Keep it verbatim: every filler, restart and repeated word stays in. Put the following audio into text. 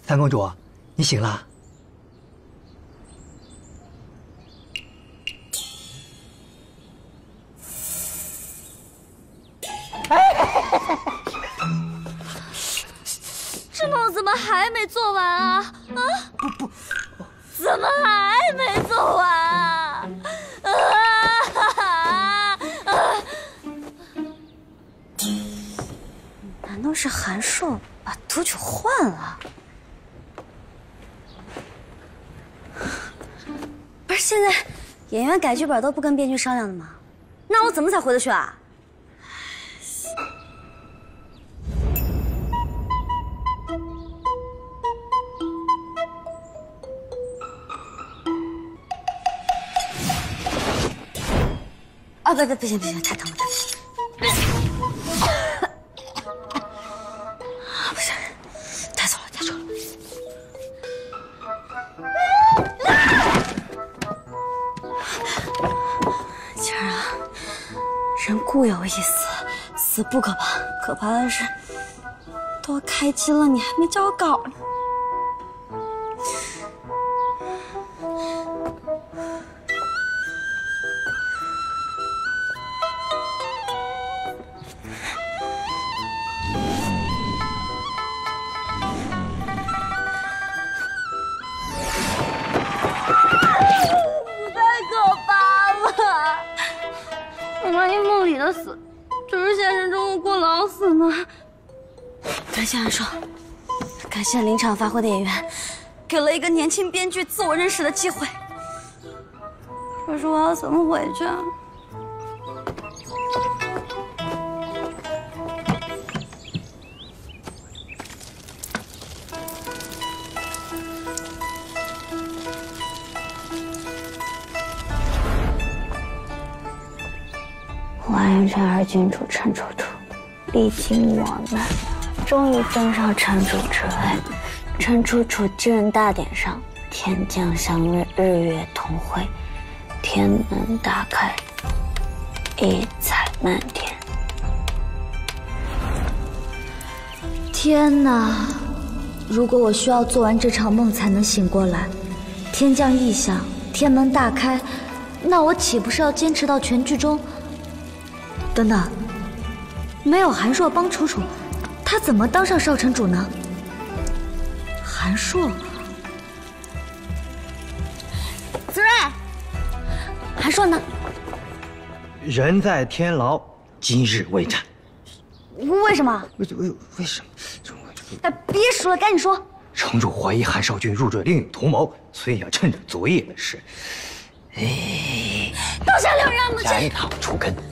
三公主，你醒了。 这梦怎么还没做完啊？啊！不不，怎么还没做完啊？啊！啊！难道是韩硕把毒酒换了？不是现在演员改剧本都不跟编剧商量的吗？那我怎么才回得去啊？ 啊不不不行不行，太疼了太疼了！不行，太重了太重了！晴儿啊，人固有一死，死不可怕，可怕的是都要开机了，你还没交稿呢。 万一梦里的死就是现实中的过劳死呢？感谢韩硕，感谢临场发挥的演员，给了一个年轻编剧自我认识的机会。可是我要怎么回去啊？完颜辰儿郡主陈楚楚，历经磨难，终于登上城主之位。陈楚楚继任大典上，天降祥日，日月同辉，天门大开，异彩漫天。天哪！如果我需要做完这场梦才能醒过来，天降异象，天门大开，那我岂不是要坚持到全剧终？ 等等，没有韩硕帮楚楚，他怎么当上少城主呢？韩硕，子睿，韩硕呢？ 人在天牢，今日未战。 为什么？ 为为为什么？ 哎，别说了，赶紧说。 城主怀疑韩少君入赘另有图谋，所以要趁着昨夜的事，哎， 刀下留人，母亲。 下一趟除根。